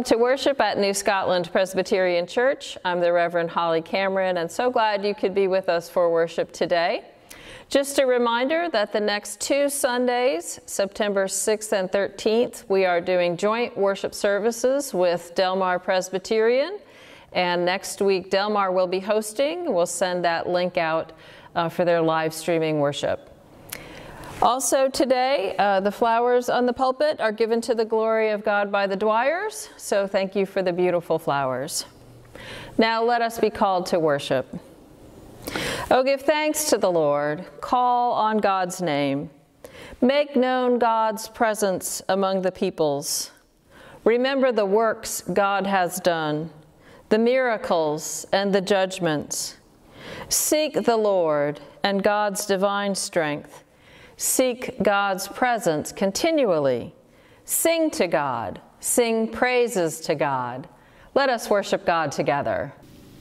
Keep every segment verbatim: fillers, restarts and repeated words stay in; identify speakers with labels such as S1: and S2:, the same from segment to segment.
S1: to worship at New Scotland Presbyterian Church. I'm the Reverend Holly Cameron, and so glad you could be with us for worship today. Just a reminder that the next two Sundays, September sixth and thirteenth, we are doing joint worship services with Delmar Presbyterian, and next week Delmar will be hosting. We'll send that link out uh, for their live streaming worship. Also today, uh, the flowers on the pulpit are given to the glory of God by the Dwyers, so thank you for the beautiful flowers. Now let us be called to worship. Oh, give thanks to the Lord, call on God's name. Make known God's presence among the peoples. Remember the works God has done, the miracles and the judgments. Seek the Lord and God's divine strength. Seek God's presence continually. Sing to God. Sing praises to God. Let us worship God together.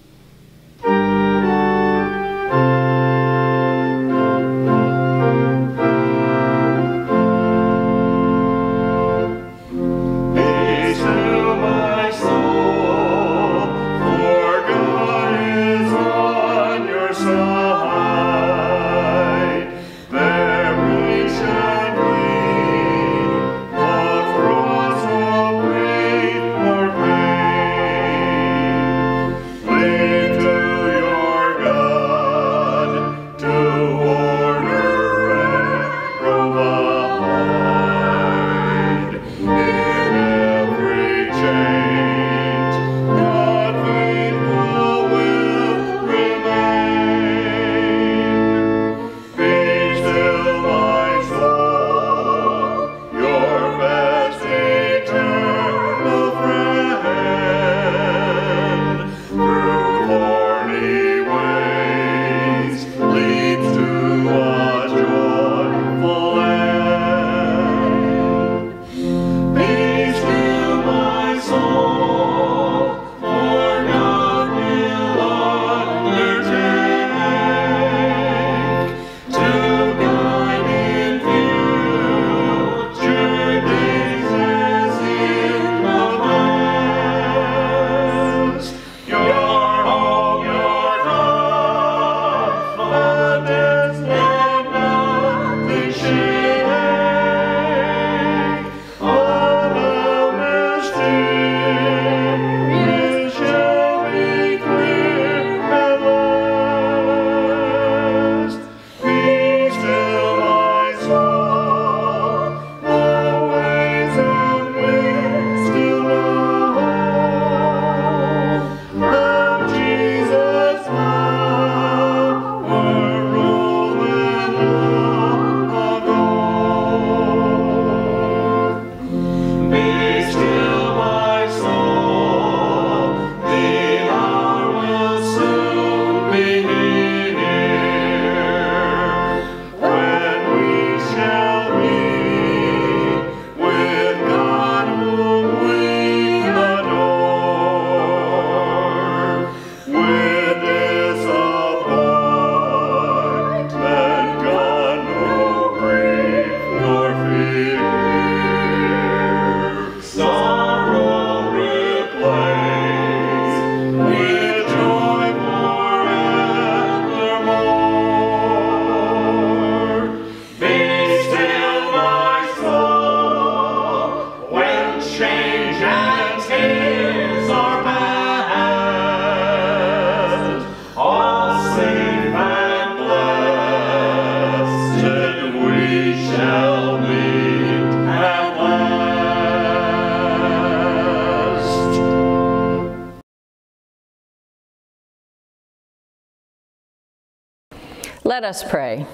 S1: Let us pray.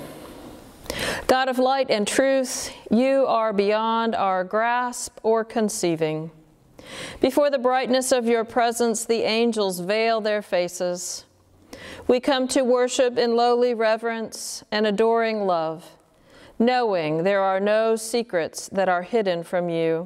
S1: God of light and truth, you are beyond our grasp or conceiving. Before the brightness of your presence, the angels veil their faces. We come to worship in lowly reverence and adoring love, knowing there are no secrets that are hidden from you.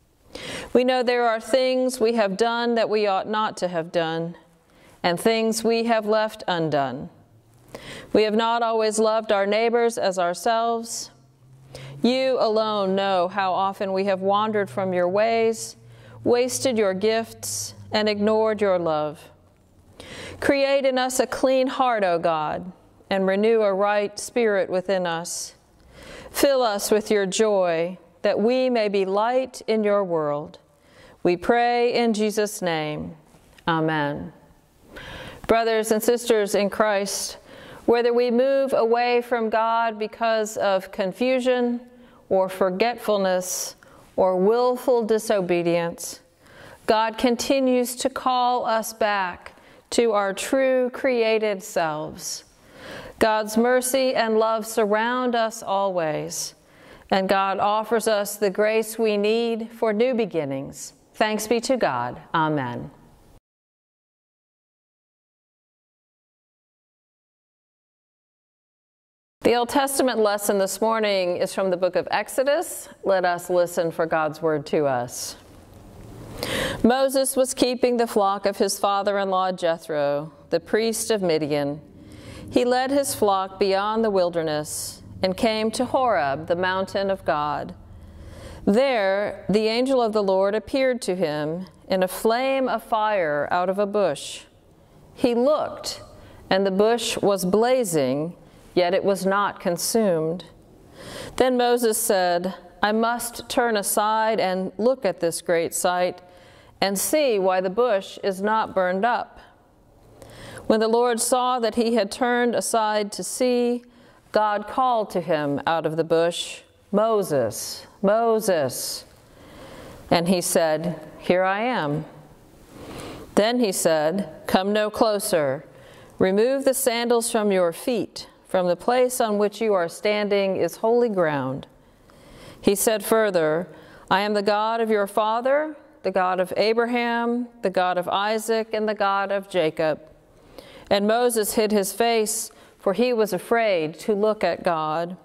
S1: We know there are things we have done that we ought not to have done, and things we have left undone. We have not always loved our neighbors as ourselves. You alone know how often we have wandered from your ways, wasted your gifts, and ignored your love. Create in us a clean heart, O God, and renew a right spirit within us. Fill us with your joy, that we may be light in your world. We pray in Jesus' name. Amen. Brothers and sisters in Christ, whether we move away from God because of confusion or forgetfulness or willful disobedience, God continues to call us back to our true created selves. God's mercy and love surround us always, and God offers us the grace we need for new beginnings. Thanks be to God. Amen. The Old Testament lesson this morning is from the book of Exodus. Let us listen for God's word to us. Moses was keeping the flock of his father-in-law Jethro, the priest of Midian. He led his flock beyond the wilderness and came to Horeb, the mountain of God. There, the angel of the Lord appeared to him in a flame of fire out of a bush. He looked, and the bush was blazing, yet it was not consumed. Then Moses said, I must turn aside and look at this great sight and see why the bush is not burned up. When the Lord saw that he had turned aside to see, God called to him out of the bush, Moses, Moses. And he said, Here I am. Then he said, Come no closer. Remove the sandals from your feet. From the place on which you are standing is holy ground. He said further, I am the God of your father, the God of Abraham, the God of Isaac, and the God of Jacob. And Moses hid his face, for he was afraid to look at God.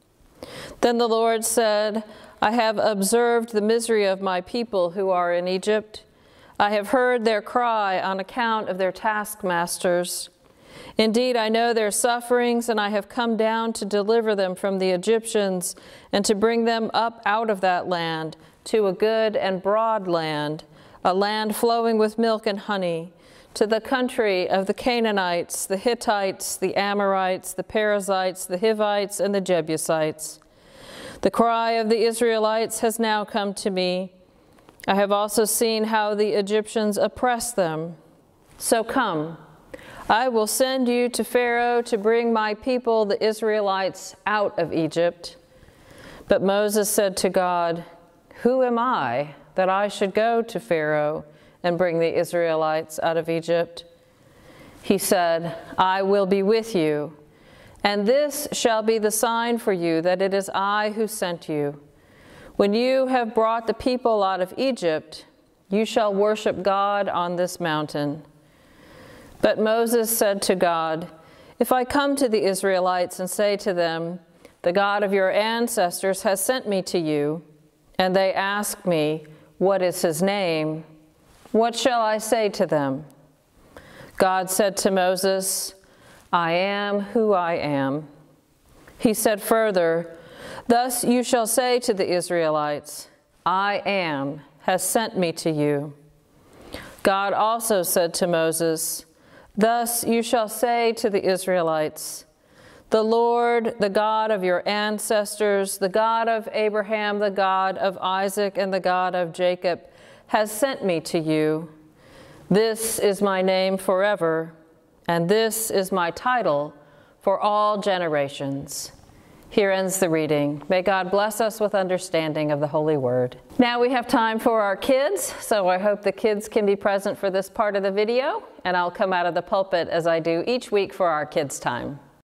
S1: Then the Lord said, I have observed the misery of my people who are in Egypt. I have heard their cry on account of their taskmasters. Indeed, I know their sufferings, and I have come down to deliver them from the Egyptians and to bring them up out of that land to a good and broad land, a land flowing with milk and honey, to the country of the Canaanites, the Hittites, the Amorites, the Perizzites, the Hivites, and the Jebusites. The cry of the Israelites has now come to me. I have also seen how the Egyptians oppress them. So come, I will send you to Pharaoh to bring my people, the Israelites, out of Egypt. But Moses said to God, Who am I that I should go to Pharaoh and bring the Israelites out of Egypt? He said, I will be with you, and this shall be the sign for you that it is I who sent you. When you have brought the people out of Egypt, you shall worship God on this mountain. But Moses said to God, If I come to the Israelites and say to them, The God of your ancestors has sent me to you, and they ask me, What is his name? What shall I say to them? God said to Moses, I am who I am. He said further, Thus you shall say to the Israelites, I am has sent me to you. God also said to Moses, Thus you shall say to the Israelites, The Lord, the God of your ancestors, the God of Abraham, the God of Isaac, and the God of Jacob, has sent me to you. This is my name forever, and this is my title for all generations. Here ends the reading. May God bless us with understanding of the Holy Word. Now we have time for our kids, so I hope the kids can be present for this part of the video, and I'll come out of the pulpit as I do each week for our kids' time.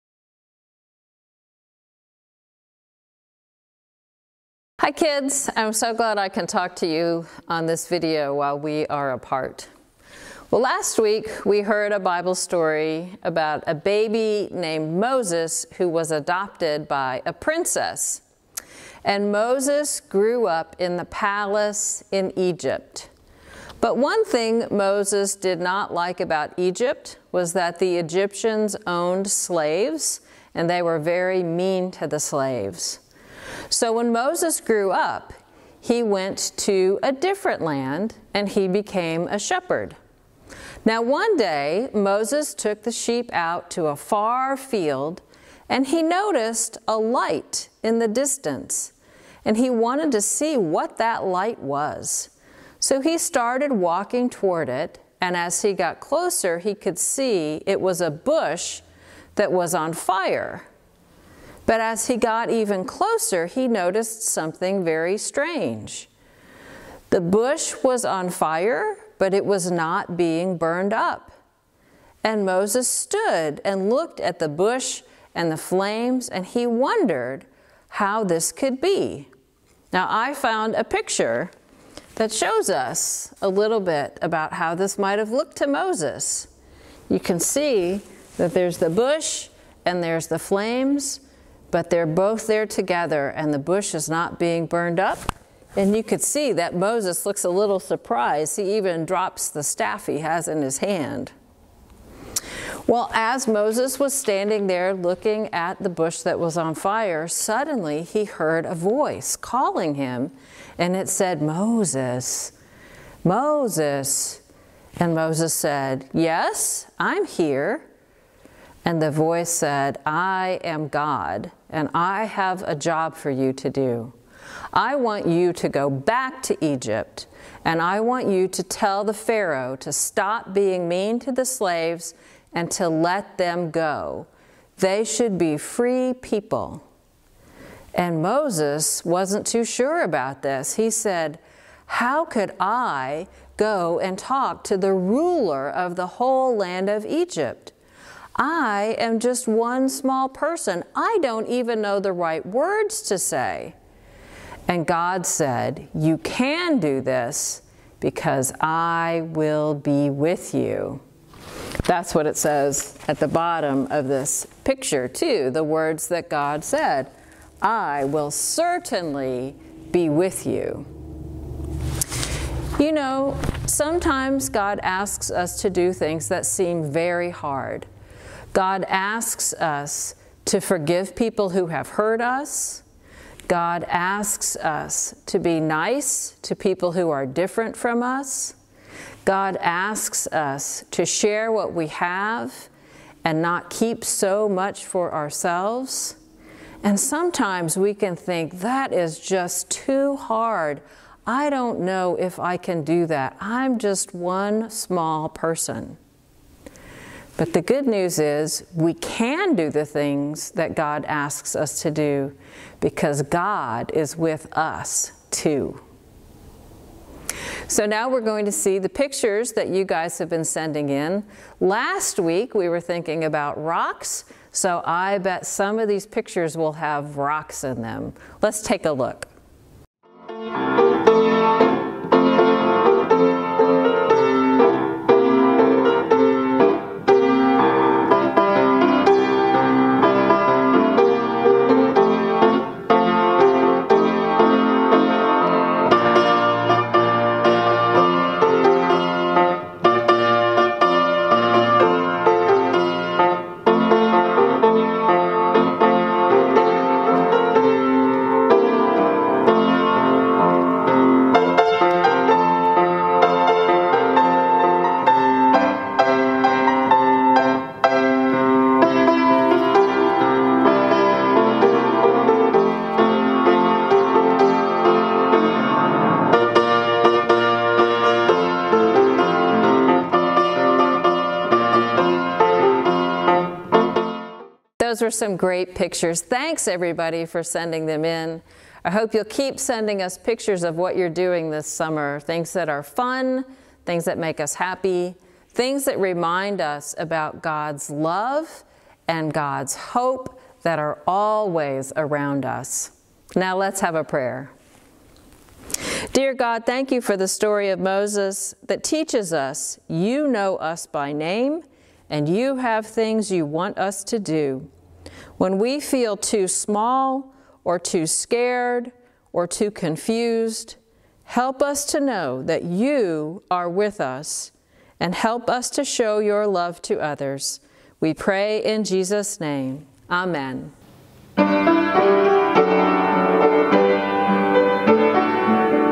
S1: Hi kids, I'm so glad I can talk to you on this video while we are apart. Well, last week we heard a Bible story about a baby named Moses who was adopted by a princess. And Moses grew up in the palace in Egypt. But one thing Moses did not like about Egypt was that the Egyptians owned slaves, and they were very mean to the slaves. So when Moses grew up, he went to a different land and he became a shepherd. Now one day, Moses took the sheep out to a far field and he noticed a light in the distance, and he wanted to see what that light was. So he started walking toward it, and as he got closer, he could see it was a bush that was on fire. But as he got even closer, he noticed something very strange. The bush was on fire, but it was not being burned up. And Moses stood and looked at the bush and the flames, and he wondered how this could be. Now, I found a picture that shows us a little bit about how this might have looked to Moses. You can see that there's the bush and there's the flames, but they're both there together, and the bush is not being burned up. And you could see that Moses looks a little surprised. He even drops the staff he has in his hand. Well, as Moses was standing there looking at the bush that was on fire, suddenly he heard a voice calling him, and it said, "Moses, Moses." And Moses said, "Yes, I'm here." And the voice said, "I am God, and I have a job for you to do. I want you to go back to Egypt, and I want you to tell the Pharaoh to stop being mean to the slaves and to let them go. They should be free people." And Moses wasn't too sure about this. He said, "How could I go and talk to the ruler of the whole land of Egypt? I am just one small person. I don't even know the right words to say." And God said, "You can do this because I will be with you." That's what it says at the bottom of this picture too, the words that God said, "I will certainly be with you." You know, sometimes God asks us to do things that seem very hard. God asks us to forgive people who have hurt us. God asks us to be nice to people who are different from us. God asks us to share what we have and not keep so much for ourselves. And sometimes we can think, that is just too hard. I don't know if I can do that. I'm just one small person. But the good news is we can do the things that God asks us to do because God is with us too. So now we're going to see the pictures that you guys have been sending in. Last week we were thinking about rocks, so I bet some of these pictures will have rocks in them. Let's take a look. Those were some great pictures. Thanks everybody for sending them in. I hope you'll keep sending us pictures of what you're doing this summer. Things that are fun, things that make us happy, things that remind us about God's love and God's hope that are always around us. Now let's have a prayer. Dear God, thank you for the story of Moses that teaches us you know us by name and you have things you want us to do. When we feel too small or too scared or too confused, help us to know that you are with us and help us to show your love to others. We pray in Jesus' name. Amen.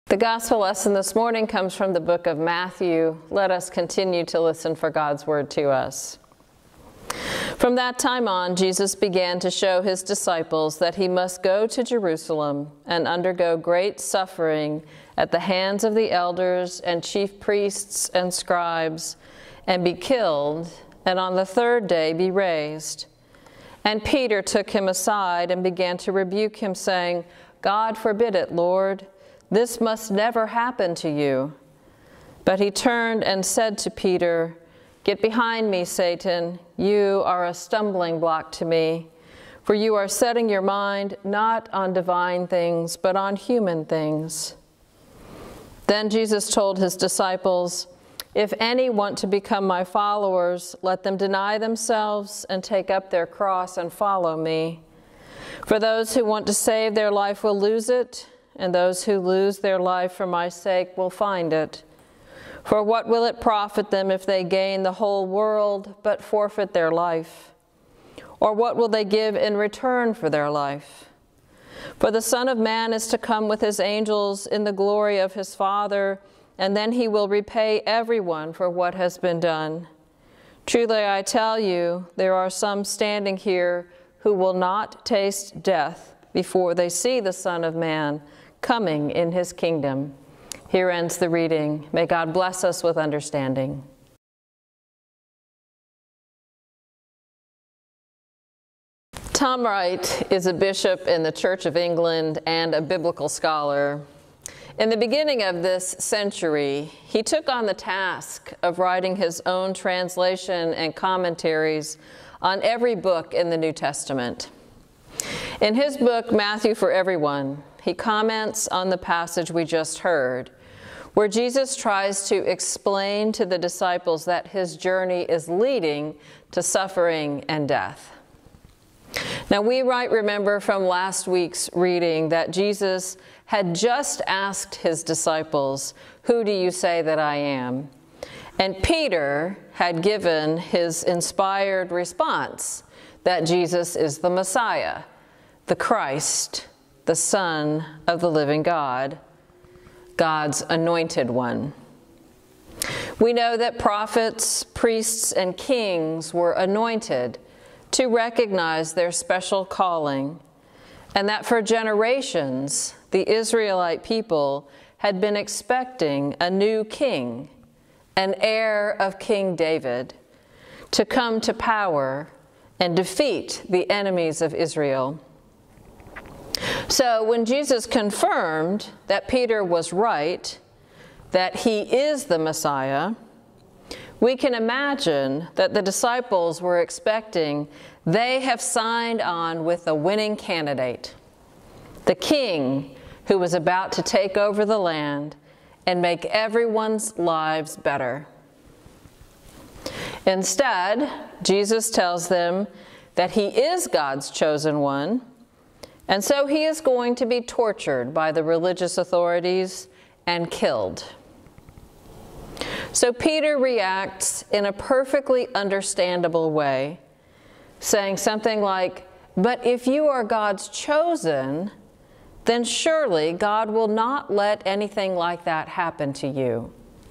S1: The gospel lesson this morning comes from the book of Matthew. Let us continue to listen for God's word to us. From that time on, Jesus began to show his disciples that he must go to Jerusalem and undergo great suffering at the hands of the elders and chief priests and scribes, and be killed, and on the third day be raised. And Peter took him aside and began to rebuke him, saying, God forbid it, Lord. This must never happen to you. But he turned and said to Peter, Get behind me, Satan. You are a stumbling block to me, for you are setting your mind not on divine things, but on human things. Then Jesus told his disciples, If any want to become my followers, let them deny themselves and take up their cross and follow me. For those who want to save their life will lose it, and those who lose their life for my sake will find it. For what will it profit them if they gain the whole world but forfeit their life? Or what will they give in return for their life? For the Son of Man is to come with his angels in the glory of his Father, and then he will repay everyone for what has been done. Truly I tell you, there are some standing here who will not taste death before they see the Son of Man coming in his kingdom. Here ends the reading. May God bless us with understanding. Tom Wright is a bishop in the Church of England and a biblical scholar. In the beginning of this century, he took on the task of writing his own translation and commentaries on every book in the New Testament. In his book, Matthew for Everyone, he comments on the passage we just heard, where Jesus tries to explain to the disciples that his journey is leading to suffering and death. Now, we might remember from last week's reading that Jesus had just asked his disciples, Who do you say that I am? And Peter had given his inspired response that Jesus is the Messiah, the Christ, the Son of the living God, God's anointed one. We know that prophets, priests, and kings were anointed to recognize their special calling, and that for generations, the Israelite people had been expecting a new king, an heir of King David, to come to power and defeat the enemies of Israel. So when Jesus confirmed that Peter was right, that he is the Messiah, we can imagine that the disciples were expecting they have signed on with a winning candidate, the king who was about to take over the land and make everyone's lives better. Instead, Jesus tells them that he is God's chosen one, and so he is going to be tortured by the religious authorities and killed. So Peter reacts in a perfectly understandable way, saying something like, But if you are God's chosen, then surely God will not let anything like that happen to you.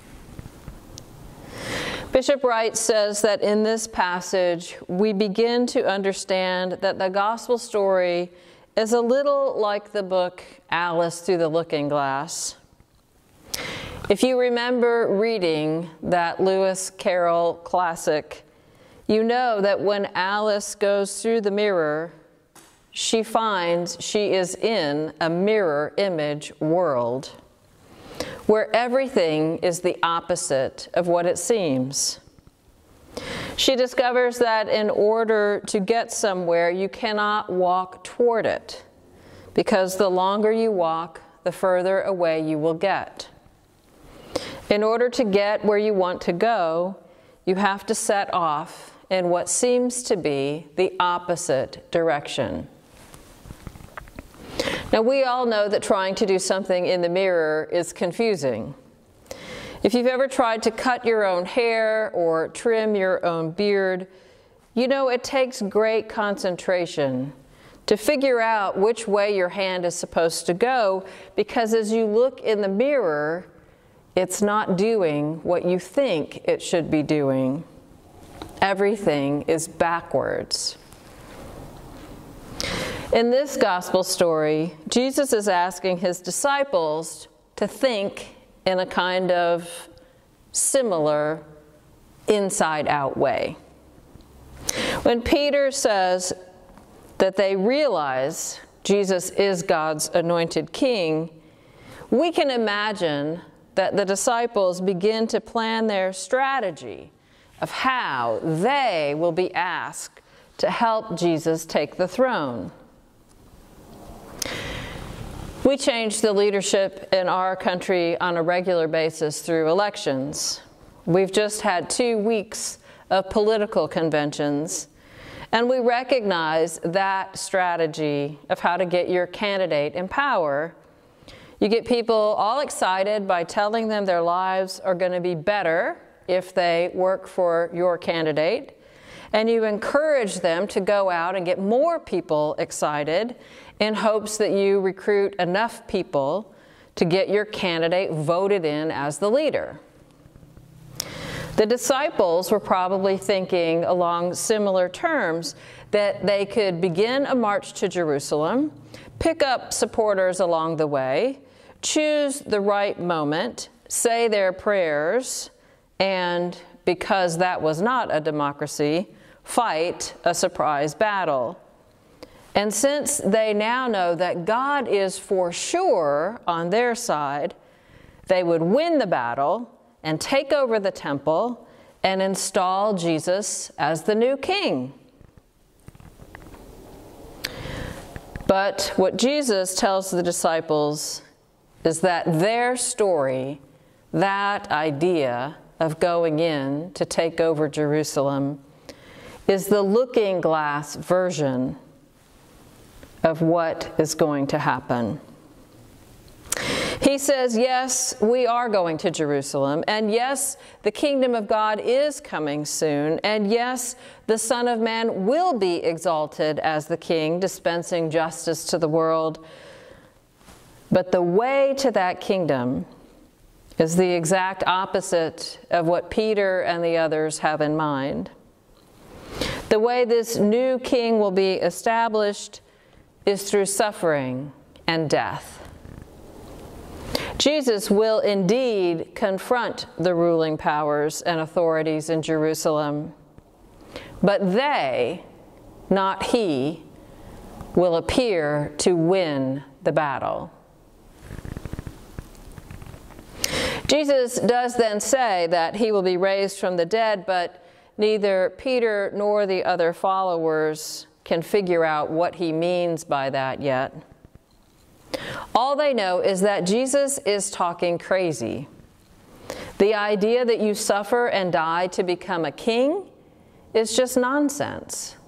S1: Bishop Wright says that in this passage, we begin to understand that the gospel story is a little like the book Alice Through the Looking Glass. If you remember reading that Lewis Carroll classic, you know that when Alice goes through the mirror, she finds she is in a mirror image world, where everything is the opposite of what it seems. She discovers that in order to get somewhere, you cannot walk toward it, because the longer you walk, the further away you will get. In order to get where you want to go, you have to set off in what seems to be the opposite direction. Now, we all know that trying to do something in the mirror is confusing. If you've ever tried to cut your own hair or trim your own beard, you know it takes great concentration to figure out which way your hand is supposed to go, because as you look in the mirror, it's not doing what you think it should be doing. Everything is backwards. In this gospel story, Jesus is asking his disciples to think in a kind of similar inside-out way. When Peter says that they realize Jesus is God's anointed king, we can imagine that the disciples begin to plan their strategy of how they will be asked to help Jesus take the throne. We change the leadership in our country on a regular basis through elections. We've just had two weeks of political conventions, and we recognize that strategy of how to get your candidate in power. You get people all excited by telling them their lives are going to be better if they work for your candidate, and you encourage them to go out and get more people excited in hopes that you recruit enough people to get your candidate voted in as the leader. The disciples were probably thinking along similar terms, that they could begin a march to Jerusalem, pick up supporters along the way, choose the right moment, say their prayers, and because that was not a democracy, fight a surprise battle. And since they now know that God is for sure on their side, they would win the battle and take over the temple and install Jesus as the new king. But what Jesus tells the disciples is that their story, that idea of going in to take over Jerusalem, is the looking glass version of what is going to happen. He says, yes, we are going to Jerusalem, and yes, the kingdom of God is coming soon, and yes, the Son of Man will be exalted as the king, dispensing justice to the world. But the way to that kingdom is the exact opposite of what Peter and the others have in mind. The way this new king will be established is through suffering and death. Jesus will indeed confront the ruling powers and authorities in Jerusalem, but they, not he, will appear to win the battle. Jesus does then say that he will be raised from the dead, but neither Peter nor the other followers can figure out what he means by that yet. All they know is that Jesus is talking crazy. The idea that you suffer and die to become a king is just nonsense.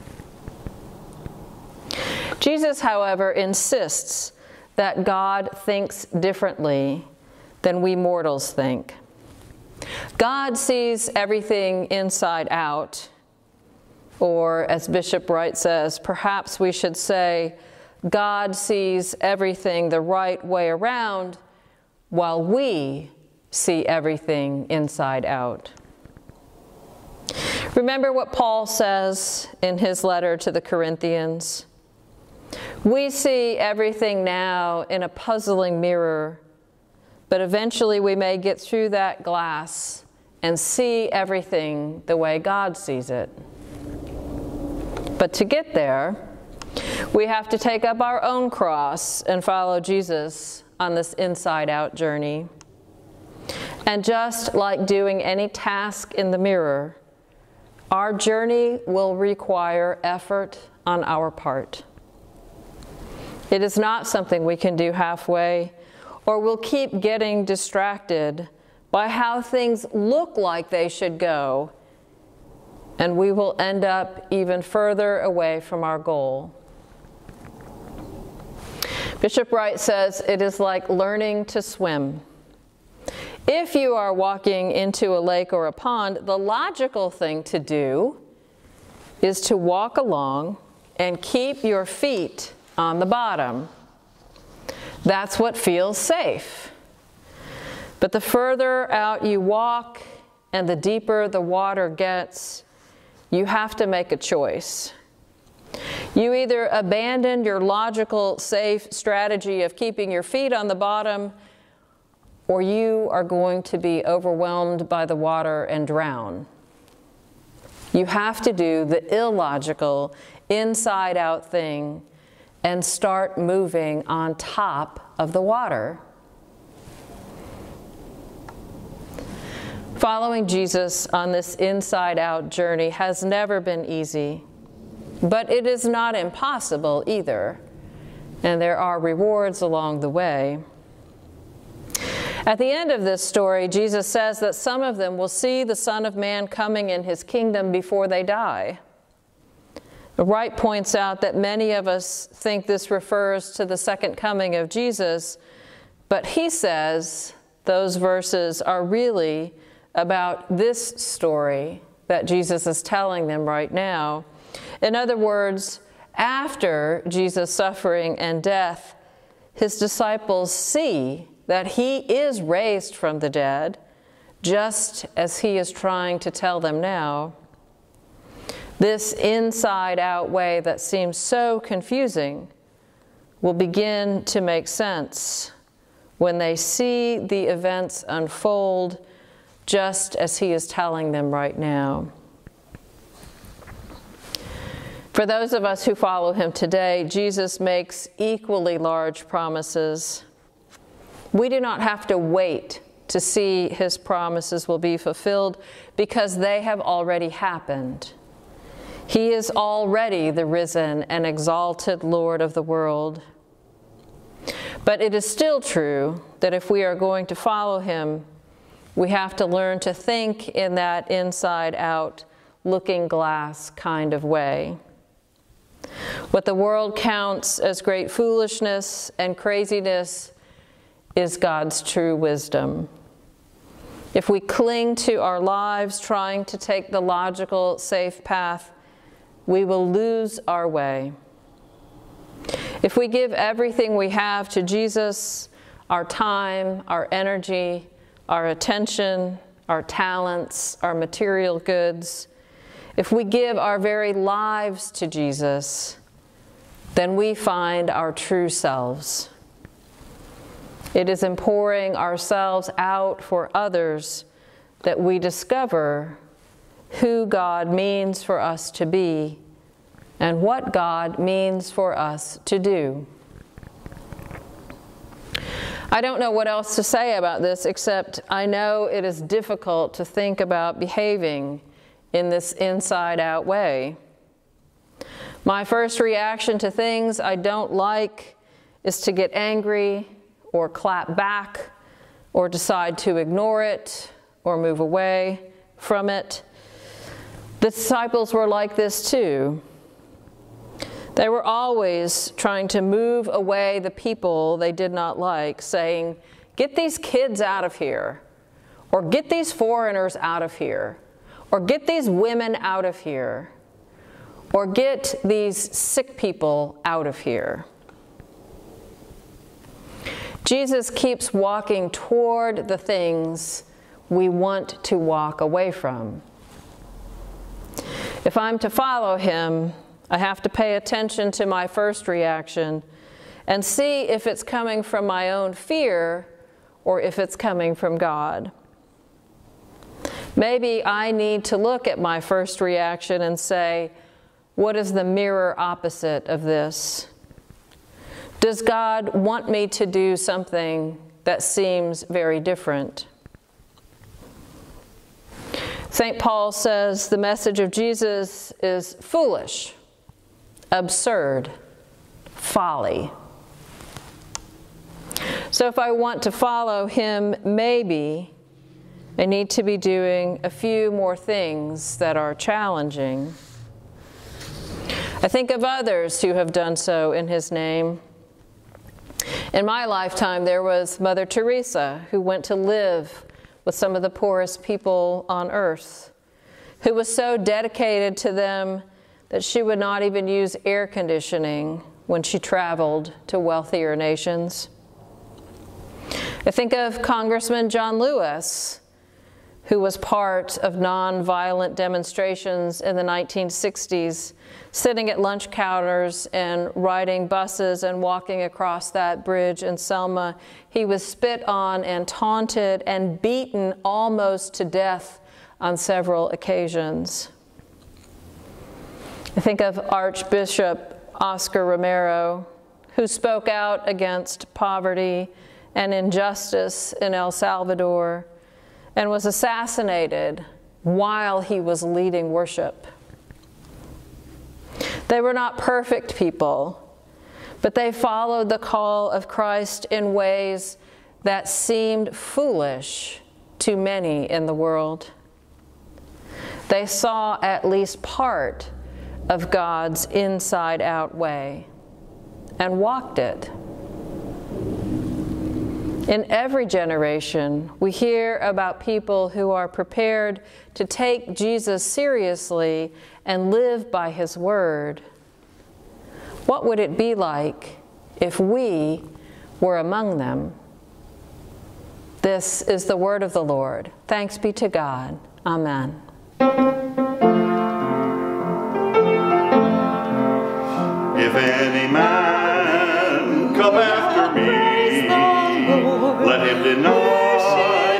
S1: Jesus, however, insists that God thinks differently than we mortals think. God sees everything inside out, or as Bishop Wright says, perhaps we should say, God sees everything the right way around, while we see everything inside out. Remember what Paul says in his letter to the Corinthians? We see everything now in a puzzling mirror, but eventually we may get through that glass and see everything the way God sees it. But to get there, we have to take up our own cross and follow Jesus on this inside-out journey. And just like doing any task in the mirror, our journey will require effort on our part. It is not something we can do halfway, or we'll keep getting distracted by how things look like they should go, and we will end up even further away from our goal. Bishop Wright says it is like learning to swim. If you are walking into a lake or a pond, the logical thing to do is to walk along and keep your feet on the bottom. That's what feels safe. But the further out you walk and the deeper the water gets, you have to make a choice. You either abandon your logical, safe strategy of keeping your feet on the bottom, or you are going to be overwhelmed by the water and drown. You have to do the illogical, inside-out thing and start moving on top of the water. Following Jesus on this inside-out journey has never been easy, but it is not impossible either, and there are rewards along the way. At the end of this story, Jesus says that some of them will see the Son of Man coming in his kingdom before they die. Wright points out that many of us think this refers to the second coming of Jesus, but he says those verses are really about this story that Jesus is telling them right now. In other words, after Jesus' suffering and death, his disciples see that he is raised from the dead, just as he is trying to tell them now. This inside-out way that seems so confusing will begin to make sense when they see the events unfold just as he is telling them right now. For those of us who follow him today, Jesus makes equally large promises. We do not have to wait to see his promises will be fulfilled because they have already happened. He is already the risen and exalted Lord of the world. But it is still true that if we are going to follow him, we have to learn to think in that inside-out, looking glass kind of way. What the world counts as great foolishness and craziness is God's true wisdom. If we cling to our lives trying to take the logical, safe path, we will lose our way. If we give everything we have to Jesus, our time, our energy, our attention, our talents, our material goods, if we give our very lives to Jesus, then we find our true selves. It is in pouring ourselves out for others that we discover who God means for us to be and what God means for us to do. I don't know what else to say about this, except I know it is difficult to think about behaving in this inside-out way. My first reaction to things I don't like is to get angry or clap back or decide to ignore it or move away from it. The disciples were like this too. They were always trying to move away the people they did not like, saying, "Get these kids out of here," or "Get these foreigners out of here," or "Get these women out of here," or "Get these sick people out of here." Jesus keeps walking toward the things we want to walk away from. If I'm to follow him, I have to pay attention to my first reaction and see if it's coming from my own fear or if it's coming from God. Maybe I need to look at my first reaction and say, what is the mirror opposite of this? Does God want me to do something that seems very different? Saint Paul says the message of Jesus is foolish, absurd, folly. So if I want to follow him, maybe I need to be doing a few more things that are challenging. I think of others who have done so in his name. In my lifetime, there was Mother Teresa, who went to live with some of the poorest people on earth, who was so dedicated to them that she would not even use air conditioning when she traveled to wealthier nations. I think of Congressman John Lewis, who was part of nonviolent demonstrations in the nineteen sixties, sitting at lunch counters and riding buses and walking across that bridge in Selma. He was spit on and taunted and beaten almost to death on several occasions. I think of Archbishop Oscar Romero, who spoke out against poverty and injustice in El Salvador and was assassinated while he was leading worship. They were not perfect people, but they followed the call of Christ in ways that seemed foolish to many in the world. They saw at least part of God's inside-out way and walked it. In every generation, we hear about people who are prepared to take Jesus seriously and live by his word. What would it be like if we were among them? This is the word of the Lord. Thanks be to God. Amen.
S2: If any man come after me, let him deny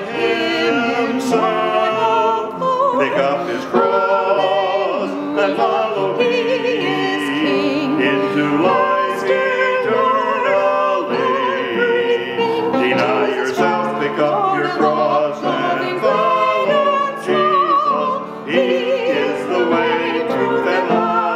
S2: himself, pick up his cross, and follow me into life eternally. Deny yourself, pick up your cross, and follow Jesus. He is the way, truth, and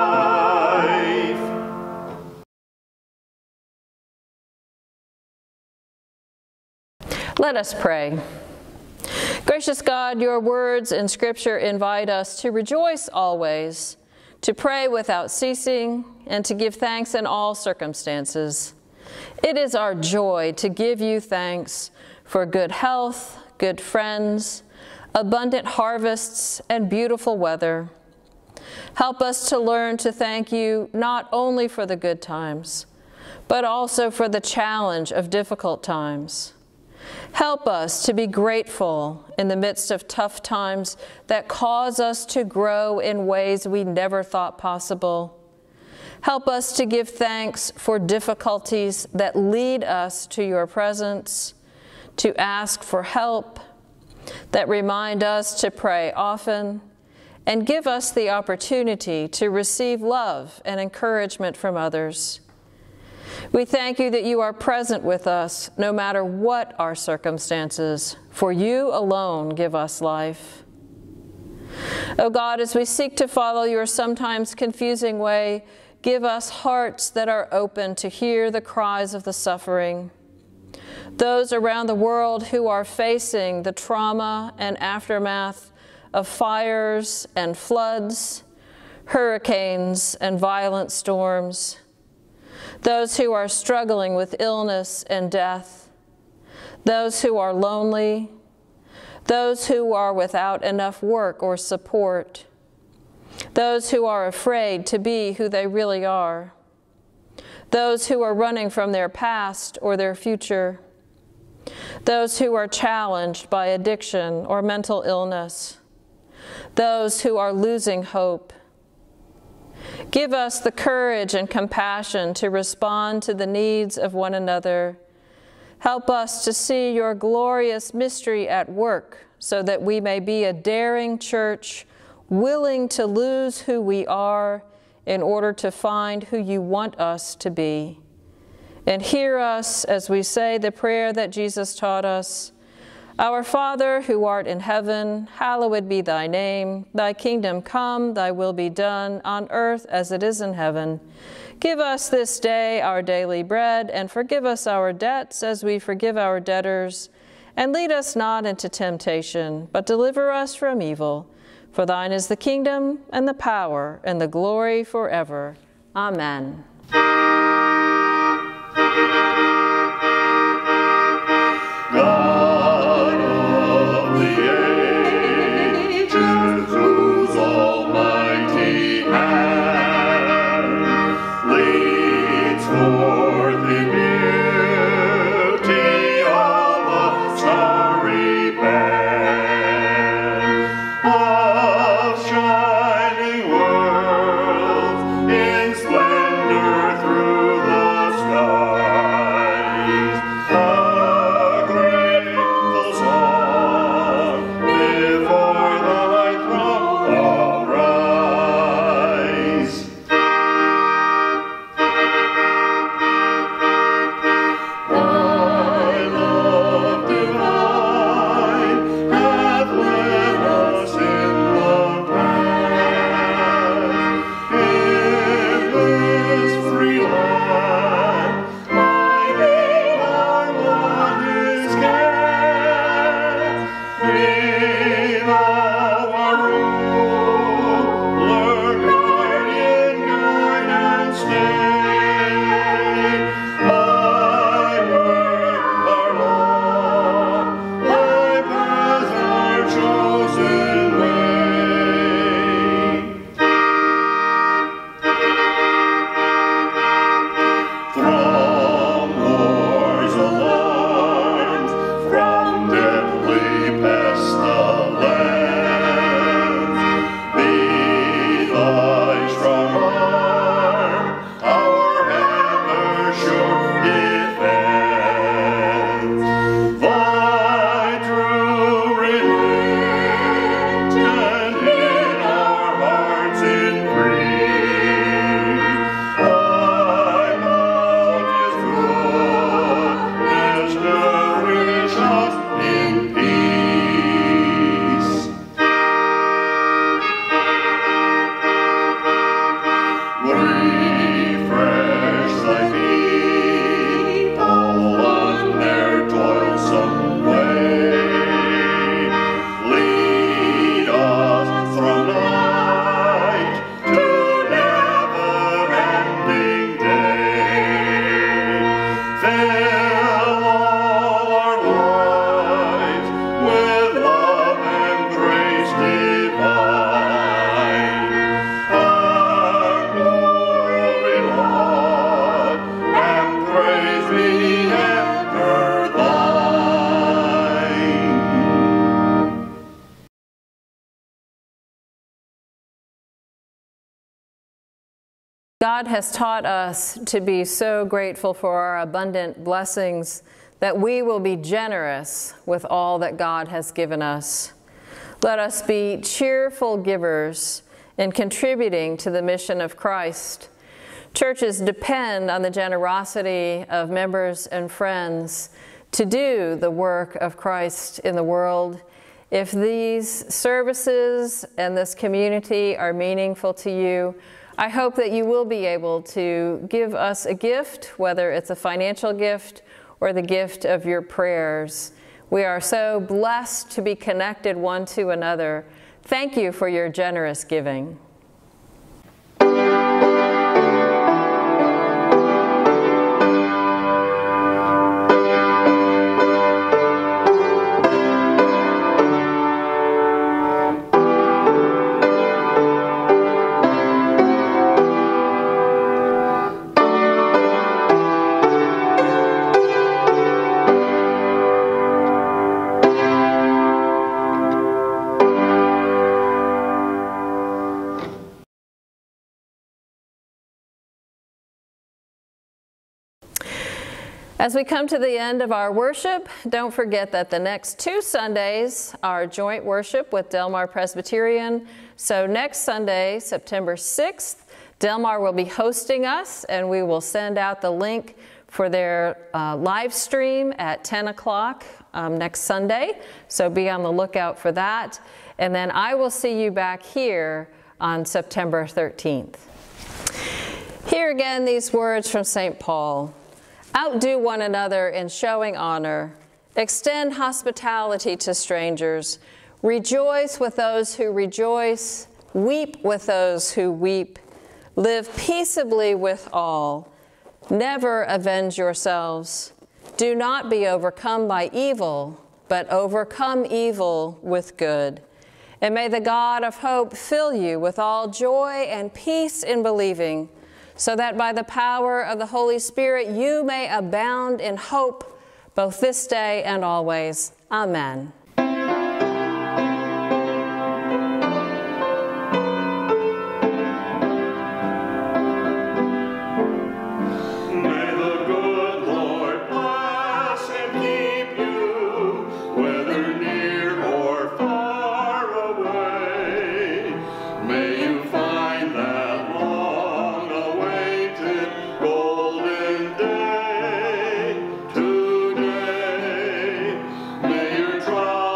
S2: life.
S1: Let us pray. Gracious God, your words in Scripture invite us to rejoice always, to pray without ceasing, and to give thanks in all circumstances. It is our joy to give you thanks for good health, good friends, abundant harvests, and beautiful weather. Help us to learn to thank you not only for the good times, but also for the challenge of difficult times. Help us to be grateful in the midst of tough times that cause us to grow in ways we never thought possible. Help us to give thanks for difficulties that lead us to your presence, to ask for help, that remind us to pray often, and give us the opportunity to receive love and encouragement from others. We thank you that you are present with us no matter what our circumstances, for you alone give us life. O God, as we seek to follow your sometimes confusing way, give us hearts that are open to hear the cries of the suffering. Those around the world who are facing the trauma and aftermath of fires and floods, hurricanes and violent storms. Those who are struggling with illness and death, those who are lonely, those who are without enough work or support, those who are afraid to be who they really are, those who are running from their past or their future, those who are challenged by addiction or mental illness, those who are losing hope. Give us the courage and compassion to respond to the needs of one another. Help us to see your glorious mystery at work so that we may be a daring church, willing to lose who we are in order to find who you want us to be. And hear us as we say the prayer that Jesus taught us. Our Father, who art in heaven, hallowed be thy name. Thy kingdom come, thy will be done, on earth as it is in heaven. Give us this day our daily bread, and forgive us our debts as we forgive our debtors. And lead us not into temptation, but deliver us from evil. For thine is the kingdom, and the power, and the glory forever. Amen.
S2: God of the ages, whose almighty hand
S1: God has taught us to be so grateful for our abundant blessings that we will be generous with all that God has given us. Let us be cheerful givers in contributing to the mission of Christ. Churches depend on the generosity of members and friends to do the work of Christ in the world. If these services and this community are meaningful to you, I hope that you will be able to give us a gift, whether it's a financial gift or the gift of your prayers. We are so blessed to be connected one to another. Thank you for your generous giving. As we come to the end of our worship, don't forget that the next two Sundays are joint worship with Delmar Presbyterian. So next Sunday, September sixth, Delmar will be hosting us, and we will send out the link for their uh, live stream at ten o'clock um, next Sunday. So be on the lookout for that. And then I will see you back here on September thirteenth. Here again, these words from Saint Paul. Outdo one another in showing honor. Extend hospitality to strangers. Rejoice with those who rejoice. Weep with those who weep. Live peaceably with all. Never avenge yourselves. Do not be overcome by evil, but overcome evil with good. And may the God of hope fill you with all joy and peace in believing, so that by the power of the Holy Spirit you may abound in hope both this day and always. Amen.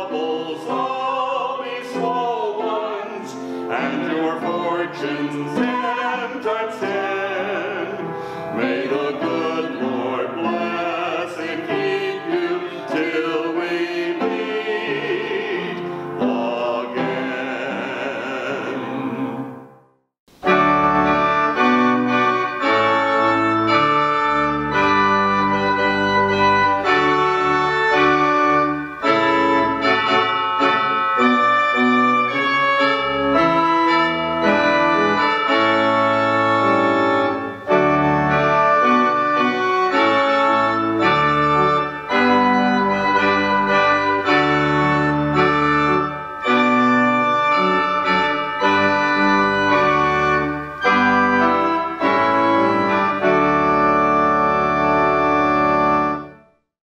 S2: And your fortunes